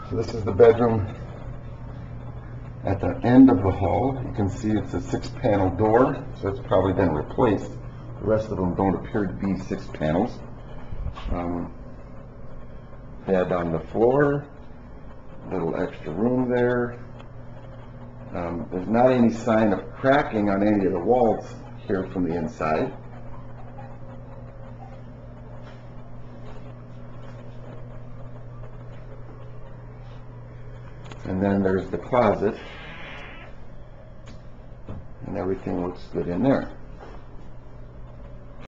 This is the bedroom at the end of the hall. You can see it's a 6-panel door, so it's probably been replaced. The rest of them don't appear to be 6 panels. Bed on the floor, little extra room there. There's not any sign of cracking on any of the walls here from the inside. And then there's the closet, and everything looks good in there.